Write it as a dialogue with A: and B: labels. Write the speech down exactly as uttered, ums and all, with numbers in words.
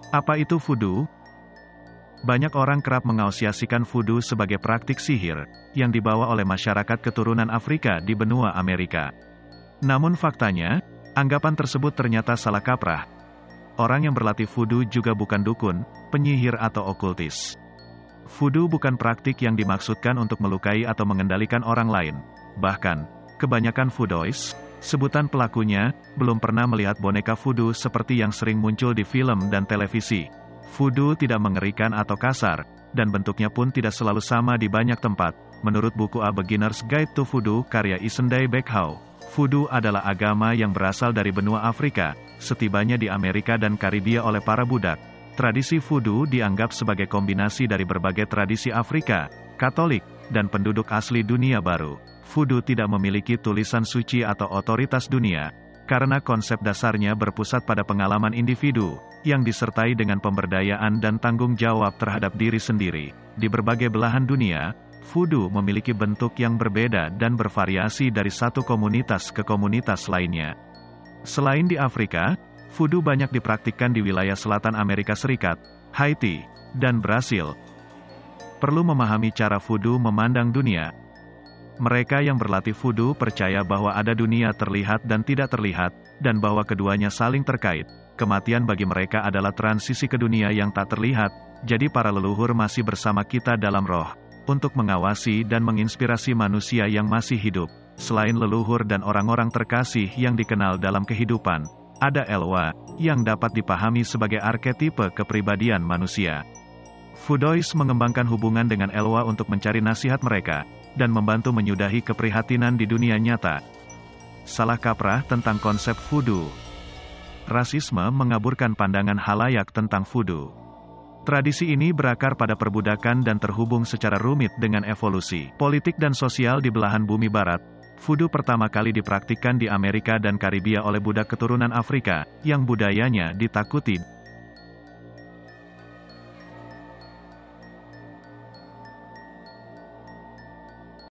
A: Apa itu voodoo? Banyak orang kerap mengasosiasikan voodoo sebagai praktik sihir, yang dibawa oleh masyarakat keturunan Afrika di benua Amerika. Namun faktanya, anggapan tersebut ternyata salah kaprah. Orang yang berlatih voodoo juga bukan dukun, penyihir atau okultis. Voodoo bukan praktik yang dimaksudkan untuk melukai atau mengendalikan orang lain. Bahkan, kebanyakan voodoois, sebutan pelakunya, belum pernah melihat boneka voodoo seperti yang sering muncul di film dan televisi. Voodoo tidak mengerikan atau kasar, dan bentuknya pun tidak selalu sama di banyak tempat. Menurut buku A Beginner's Guide to Voodoo karya Isendai Beckhaw, voodoo adalah agama yang berasal dari benua Afrika, setibanya di Amerika dan Karibia oleh para budak. Tradisi voodoo dianggap sebagai kombinasi dari berbagai tradisi Afrika, Katolik, dan penduduk asli dunia baru. Voodoo tidak memiliki tulisan suci atau otoritas dunia, karena konsep dasarnya berpusat pada pengalaman individu, yang disertai dengan pemberdayaan dan tanggung jawab terhadap diri sendiri. Di berbagai belahan dunia, voodoo memiliki bentuk yang berbeda dan bervariasi dari satu komunitas ke komunitas lainnya. Selain di Afrika, voodoo banyak dipraktikkan di wilayah selatan Amerika Serikat, Haiti, dan Brasil. Perlu memahami cara voodoo memandang dunia. Mereka yang berlatih voodoo percaya bahwa ada dunia terlihat dan tidak terlihat, dan bahwa keduanya saling terkait. Kematian bagi mereka adalah transisi ke dunia yang tak terlihat, jadi para leluhur masih bersama kita dalam roh, untuk mengawasi dan menginspirasi manusia yang masih hidup. Selain leluhur dan orang-orang terkasih yang dikenal dalam kehidupan, ada Elwa, yang dapat dipahami sebagai arketipe kepribadian manusia. Voodoois mengembangkan hubungan dengan Elwa untuk mencari nasihat mereka, dan membantu menyudahi keprihatinan di dunia nyata. Salah kaprah tentang konsep voodoo. Rasisme mengaburkan pandangan halayak tentang voodoo. Tradisi ini berakar pada perbudakan dan terhubung secara rumit dengan evolusi politik dan sosial di belahan bumi barat. Voodoo pertama kali dipraktikkan di Amerika dan Karibia oleh budak keturunan Afrika, yang budayanya ditakuti.